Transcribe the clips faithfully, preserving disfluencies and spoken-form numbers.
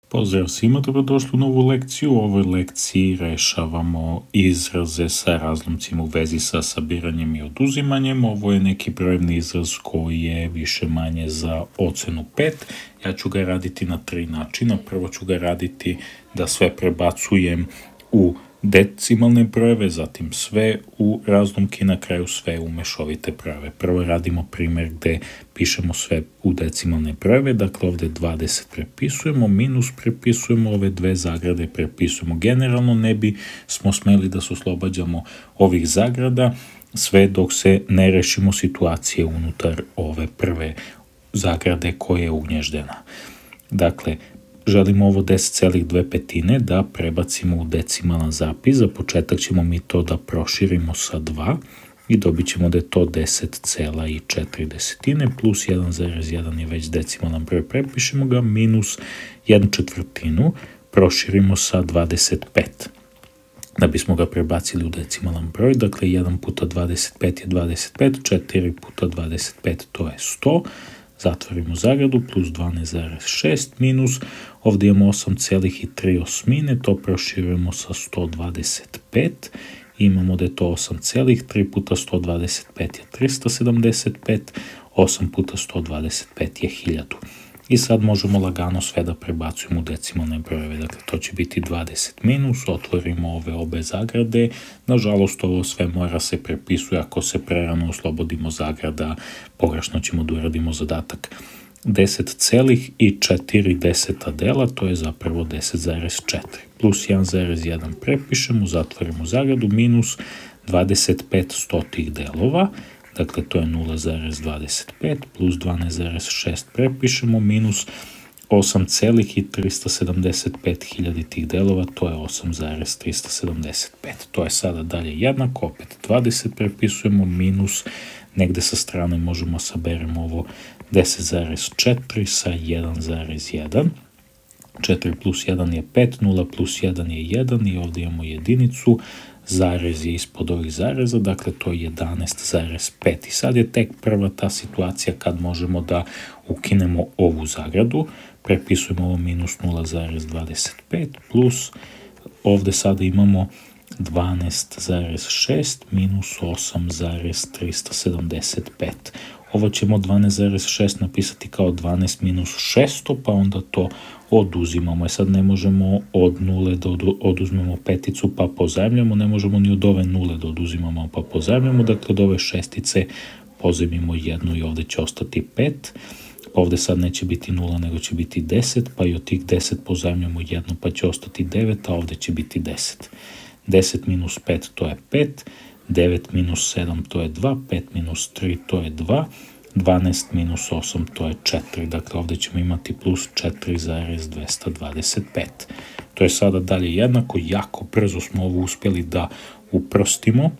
Pozdrav svima, dobrodošli u novu lekciju. U ovoj lekciji rešavamo izraze sa razlomcima u vezi sa sabiranjem i oduzimanjem. Ovo je neki brojevni izraz koji je više manje za ocenu pet. Ja ću ga raditi na tri načina. Prvo ću ga raditi da sve prebacujem u decimalne brojeve, zatim sve u razlomke i na kraju sve u mešovite brojeve. Prvo radimo primjer gde pišemo sve u decimalne brojeve, dakle ovde dvadeset prepisujemo, minus prepisujemo, ove dve zagrade prepisujemo. Generalno ne bi smo smeli da se oslobađamo ovih zagrada sve dok se ne rešimo situacije unutar ove prve zagrade koja je ugnježdena. Dakle, želimo ovo deset celih dve petine da prebacimo u decimalan zapis. Za početak ćemo mi to da proširimo sa dva i dobit ćemo da je to deset cela četiri desetine plus jedan zarez jedan je već decimalan broj, prepišemo ga, minus jednu četvrtinu proširimo sa dvadeset pet. Da bismo ga prebacili u decimalan broj, dakle jedan puta dvadeset pet je dvadeset pet, četiri puta dvadeset pet to je sto, zatvorimo zagradu, plus dvanaest zarez šest minus, ovdje imamo osam celih tri osmine, to proširujemo sa sto dvadeset pet, imamo da je to osam celih, tri puta sto dvadeset pet je trista sedamdeset pet, osam puta sto dvadeset pet je hiljadu. I sad možemo lagano sve da prebacujemo u decimalne brojeve, dakle to će biti dvadeset minus, otvorimo ove obe zagrade, nažalost ovo sve mora se prepisuje, ako se prerano oslobodimo zagrada, pogrešno ćemo da uradimo zadatak. deset celih četiri deseta dela, to je zapravo deset zarez četiri, plus jedan zarez jedan prepišemo, zatvorimo zagradu, minus dvadeset pet stotih delova, dakle to je nula zarez dvadeset pet, plus dvanaest zarez šest prepišemo, minus osam celih trista sedamdeset pet hiljaditih delova, to je osam zarez trista sedamdeset pet. To je sada dalje jednako, opet dvadeset prepisujemo, minus, negde sa strane možemo saberemo ovo deset zarez četiri sa jedan zarez jedan. četiri plus jedan je pet, nula plus jedan je jedan i ovdje imamo jedinicu, zarez je ispod ovih zareza, dakle to je jedanaest zarez pet. I sad je tek prva ta situacija kad možemo da ukinemo ovu zagradu, prepisujemo ovo minus nula zarez dvadeset pet, plus ovdje sada imamo dvanaest zarez šest minus osam zarez trista sedamdeset pet. Ovo ćemo dvanaest zarez šest napisati kao dvanaest minus šesto, pa onda to oduzimamo. I sad ne možemo od nule da oduzmemo peticu pa pozajmljamo, ne možemo ni od ove nule da oduzimamo pa pozajmljamo, dakle od ove šestice pozajmimo jednu i ovdje će ostati pet. Ovdje sad neće biti nula nego će biti deset, pa i od tih deset pozajmljamo jednu pa će ostati devet, a ovdje će biti deset. deset minus pet to je pet, devet minus sedam to je dva, pet minus tri to je dva, dvanaest minus osam to je četiri, dakle ovdje ćemo imati plus četiri zarez dvesta dvadeset pet. To je sada dalje jednako, jako brzo smo ovo uspjeli da uprostimo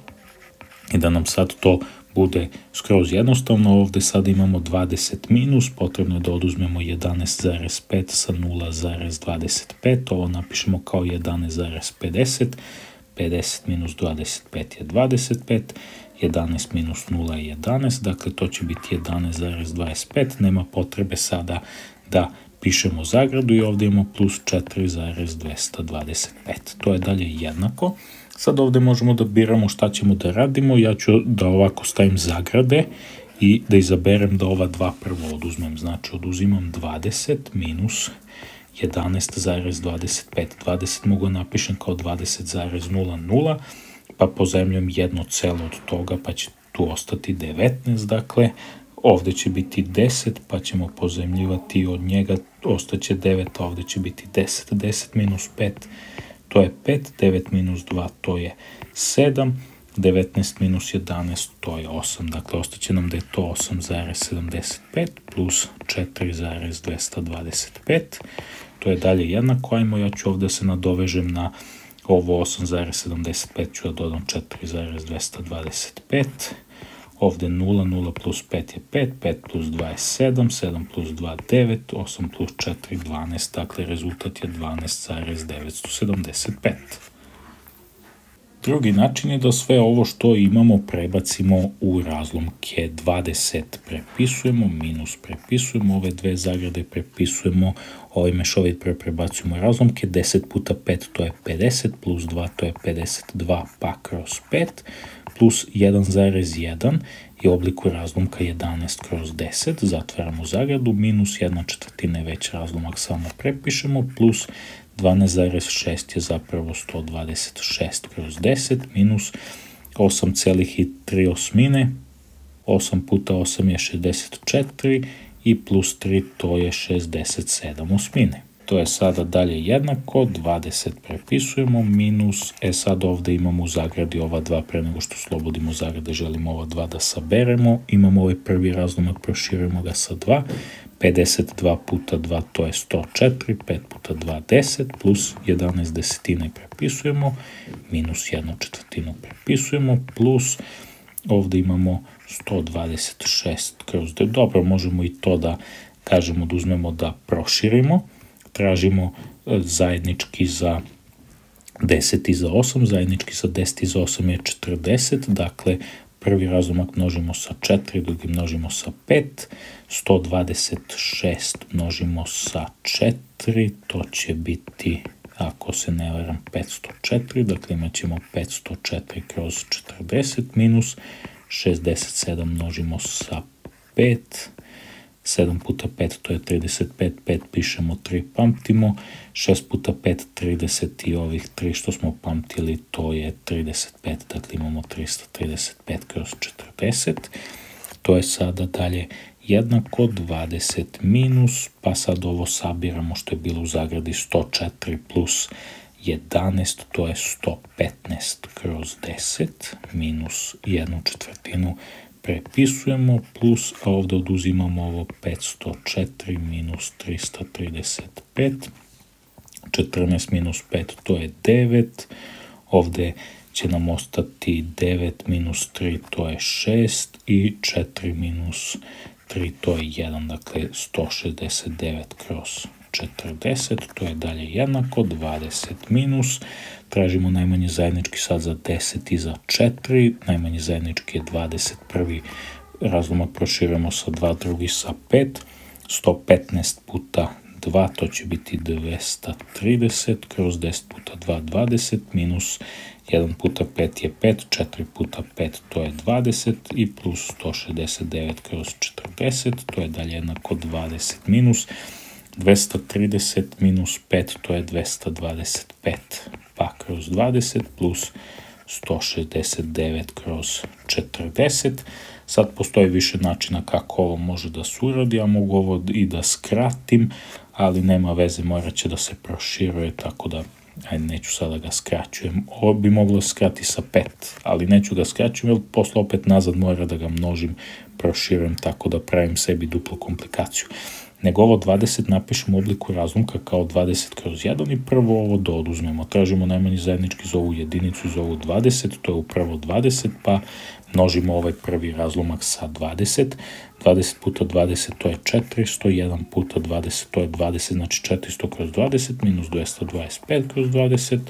i da nam sad to bude skroz jednostavno. Ovdje sad imamo dvadeset minus, potrebno je da oduzmemo jedanaest zarez pet sa nula zarez dvadeset pet, ovo napišemo kao jedanaest zarez pedeset, pedeset minus dvadeset pet je dvadeset pet, jedanaest minus nula je jedanaest, dakle to će biti jedanaest zarez dvadeset pet, nema potrebe sada da pišemo zagradu i ovdje imamo plus četiri zarez dvesta dvadeset pet. To je dalje jednako. Sad ovdje možemo da biramo šta ćemo da radimo, ja ću da ovako stavim zagrade i da izaberem da ova dva prvo oduzmem, znači oduzimam dvadeset minus jedanaest zarez dvadeset pet, dvadeset mogu napišem kao dvadeset zarez nula nula, pa pozajmljam jedno celo od toga, pa će tu ostati devetnaest, dakle, ovdje će biti deset, pa ćemo pozajmljivati od njega, ostaće devet, a ovdje će biti deset, deset minus pet, to je pet, devet minus dva, to je sedam, devetnaest minus jedanaest, to je osam, dakle, ostaće nam da je to osam zarez sedamdeset pet plus četiri zarez dvesta dvadeset pet, to je dalje jednako, ajmo, ja ću ovdje se nadovežem na ovo osam zarez sedamdeset pet, ću da dodam četiri zarez dvesta dvadeset pet, ovdje nula, nula plus pet je pet, pet plus dva je sedam, sedam plus dva devet, osam plus četiri dvanaest, dakle rezultat je dvanaest zarez devetsto sedamdeset pet. Drugi način je da sve ovo što imamo prebacimo u razlomke. dvadeset prepisujemo, minus prepisujemo, ove dve zagrade prepisujemo, ovaj mešovit broj prebacujemo u razlomke, deset puta pet to je pedeset, plus dva to je pedeset dva, pa kroz pet, plus jedan zarez jedan je obliku razlomka jedanaest kroz deset, zatvaramo zagradu, minus jedna četvrtina je već razlomak, samo prepišemo, plus dvanaest zarez šest je zapravo sto dvadeset šest kroz deset, minus osam zarez tri osmine, osam puta osam je šezdeset četiri i plus tri to je šezdeset sedam osmine. To je sada dalje jednako, dvadeset prepisujemo, minus, e sad ovde imamo u zagradi ova dva, pre nego što slobodimo zagrade, želimo ova dva da saberemo, imamo ovaj prvi razlomak, proširujemo ga sa dva, pedeset dva puta dva to je sto četiri, pet puta dva deset, plus jedanaest desetina i prepisujemo, minus jednu četvrtinu prepisujemo, plus ovde imamo sto dvadeset šest kroz devet, dobro, možemo i to da kažemo da uzmemo da proširimo, tražimo zajednički za deset i za osam, zajednički za deset i za osam je četrdeset, dakle prvi razlomak množimo sa četiri, drugi množimo sa pet, sto dvadeset šest množimo sa četiri, to će biti, ako se ne varam, petsto četiri, dakle imat ćemo petsto četiri kroz četrdeset, minus šezdeset sedam množimo sa pet, sedam puta pet to je trideset pet, pet pišemo, tri pamtimo, šest puta pet trideset i ovih tri što smo pamtili to je trideset pet, dakle imamo tristo trideset pet kroz četrdeset, to je sada dalje jednako dvadeset minus, pa sad ovo sabiramo što je bilo u zagradi sto četiri plus jedanaest, to je sto petnaest kroz deset, minus jednu četvrtinu prepisujemo, plus, a ovde oduzimamo ovo petsto četiri minus tristo trideset pet, četrnaest minus pet to je devet, ovde će nam ostati devet minus tri to je šest i četiri minus tri to je jedan, dakle sto šezdeset devet kroz četrdeset, to je dalje jednako, dvadeset minus, tražimo najmanje zajednički sad za deset i za četiri, najmanje zajednički je dvadeset, prvi razlomak proširujemo sa dva, drugi sa pet, sto petnaest puta dva, to će biti dvesta trideset, kroz deset puta dva, dvadeset, minus jedan puta pet je pet, četiri puta pet to je dvadeset i plus sto šezdeset devet kroz četrdeset, to je dalje jednako dvadeset minus, dvesta trideset minus pet to je dvesta dvadeset pet, pa kroz dvadeset plus sto šezdeset devet kroz četrdeset. Sad postoji više načina kako ovo može da se uradi, ja mogu ovo i da skratim, ali nema veze, morat će da se proširuje, tako da ajde, neću sada ga skraćujem. Ovo bi moglo skrati sa pet, ali neću ga skraćujem, jer posle opet nazad mora da ga množim, proširujem, tako da pravim sebi duplu komplikaciju. Nego ovo dvadeset napišemo u obliku razlomka kao dvadeset kroz jedan i prvo ovo da oduzmemo. Tražimo najmanji zajednički za ovu jedinicu i za ovu dvadeset, to je upravo dvadeset, pa množimo ovaj prvi razlomak sa dvadeset. dvadeset puta dvadeset to je četiristo, jedan puta dvadeset to je dvadeset, znači četiristo kroz dvadeset minus dvesta dvadeset pet kroz dvadeset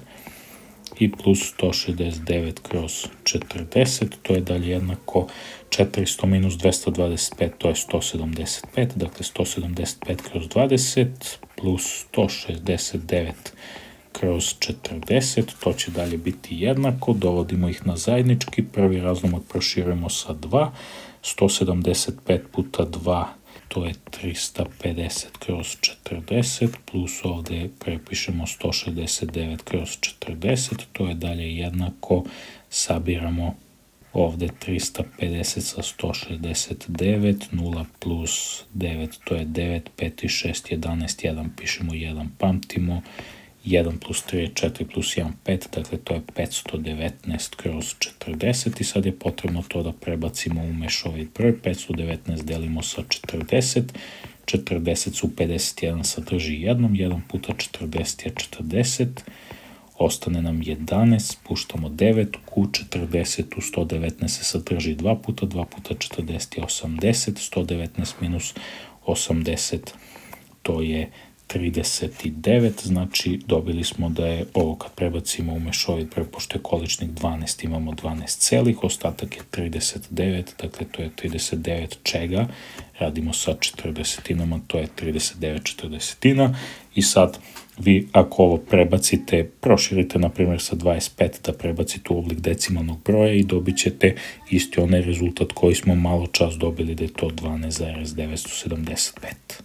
i plus sto šezdeset devet kroz četrdeset, to je dalje jednako četiristo minus dvesta dvadeset pet, to je sto sedamdeset pet, dakle sto sedamdeset pet kroz dvadeset plus sto šezdeset devet kroz četrdeset, to će dalje biti jednako, dovodimo ih na zajednički, prvi razlomak proširujemo sa dva, sto sedamdeset pet puta dva, to je trista pedeset kroz četrdeset, plus ovde prepišemo sto šezdeset devet kroz četrdeset, to je dalje jednako, sabiramo ovde trista pedeset sa sto šezdeset devet, nula plus devet, to je devet, pet i šest, jedanaest, jedan, pišemo jedan, pamtimo, jedan plus tri je četiri plus jedan, pet, dakle to je petsto devetnaest kroz četrdeset i sad je potrebno to da prebacimo u mešovit broj, petsto devetnaest delimo sa četrdeset, četrdeset su pedeset jedan sadrži jednom, jedan puta četrdeset je četrdeset, ostane nam jedanaest, spuštamo devet, u četrdeset u sto devetnaest se sadrži dva puta, dva puta četrdeset je osamdeset, sto devetnaest minus osamdeset to je trideset devet, znači dobili smo da je ovo kad prebacimo u mešovit broj, pošto je količnik dvanaest, imamo dvanaest celih, ostatak je trideset devet, dakle to je trideset devet čega, radimo sa četrdesetinama, to je trideset devet četrdesetina i sad vi ako ovo prebacite, proširite na primjer sa dvadeset pet da prebacite u oblik decimalnog broja i dobit ćete isti onaj rezultat koji smo malo čas dobili da je to dvanaest zarez devetsto sedamdeset pet.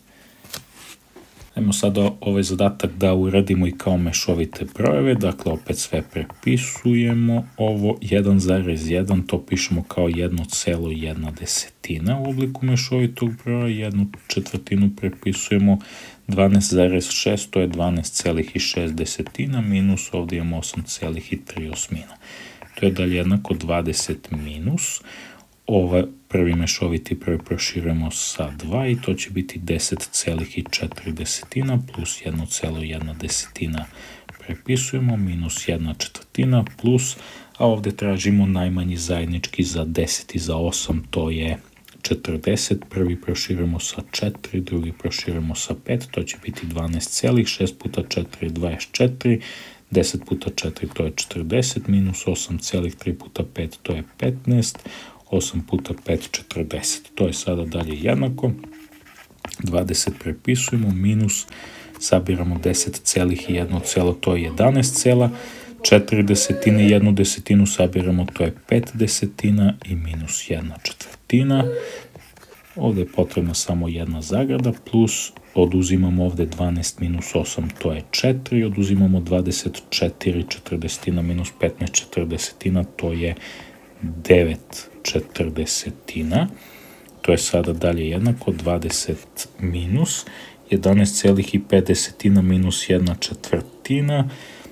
Ajmo sada ovaj zadatak da uradimo i kao mešovite brojeve, dakle opet sve prepisujemo, ovo jedan zarez jedan to pišemo kao jedno celo jedna desetina u obliku mešovitog broja, jednu četvrtinu prepisujemo, dvanaest zarez šest to je dvanaest celih šest desetina, minus ovdje imamo osam celih tri osmina. To je dalje jednako dvadeset minus, ovaj prvi mešoviti broj proširujemo sa dva i to će biti deset celih četiri desetina plus jedna cela jedna desetina prepisujemo, minus jedna četvrtina plus, a ovdje tražimo najmanji zajednički za deset i za osam, to je četrdeset, prvi proširujemo sa četiri, drugi proširujemo sa pet, to će biti dvanaest celih, šest puta četiri je dvadeset četiri, deset puta četiri to je četrdeset, minus osam celih tri puta pet to je petnaest, osam puta pet četrdeset, to je sada dalje jednako, dvadeset prepisujemo, minus, sabiramo deset celih i jedno celo, to je jedanaest cela, četiri desetine i jednu desetinu sabiramo, to je pet desetina i minus jedna četvrtina, ovdje je potrebna samo jedna zagrada, plus oduzimamo ovdje dvanaest minus osam, to je četiri, oduzimamo dvadeset četiri četrdesetina minus petnaest četrdesetina, to je devet četrdesetina, to je sada dalje jednako, dvadeset minus, jedanaest celih pet desetina minus jedna četvrtina,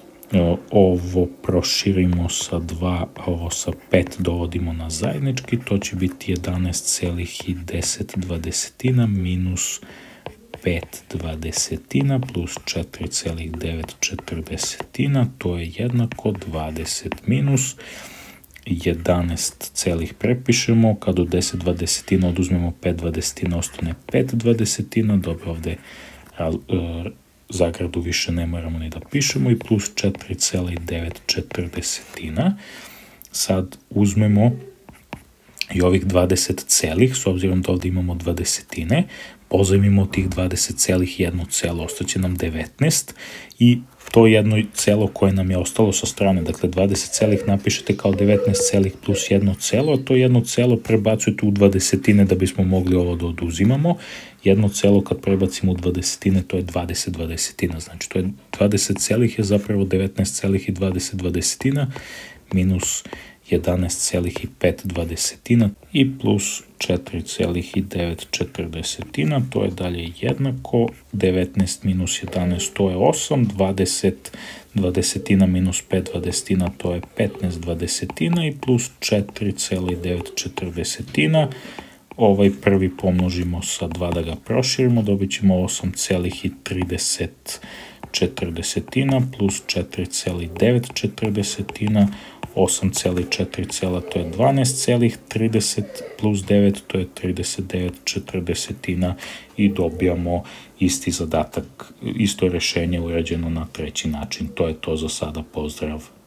ovo proširimo sa dva, a ovo sa pet dovodimo na zajednički, to će biti jedanaest celih deset dvadesetina minus pet dvadesetina plus četiri celih devet četrdesetina, to je jednako dvadeset minus, jedanaest celih prepišemo, kad od deset dvadesetina oduzmemo pet dvadesetina, ostane pet dvadesetina, dobro ovdje zagradu više ne moramo ni da pišemo i plus četiri celih devet četrdesetina. Sad uzmemo i ovih dvadeset celih, s obzirom da ovdje imamo dvadesetine, pozajmimo tih dvadeset celih jedno celo, ostaće nam devetnaest i to jedno celo koje nam je ostalo sa strane, dakle dvadeset celih napišete kao devetnaest celih plus jedno celo, a to jedno celo prebacujete u dvadesetine da bismo mogli ovo da oduzimamo. Jedno celo kad prebacimo u dvadesetine to je dvadeset dvadesetina, znači to je dvadeset celih je zapravo devetnaest celih i dvadeset dvadesetina minus jedanaest celih pet dvadesetina i plus četiri celih devet četrdesetina, to je dalje jednako, devetnaest minus jedanaest to je osam, dvadeset dvadesetina minus pet dvadesetina to je petnaest dvadesetina i plus četiri celih devet četrdesetina, ovaj prvi pomnožimo sa dva da ga proširimo, dobit ćemo osam celih trideset četrdesetina plus četiri celih devet četrdesetina, osam celih četiri cela to je dvanaest celih trideset plus devet to je trideset devet četrdesetina i dobijamo isti zadatak, isto rješenje urađeno na treći način. To je to za sada, pozdrav!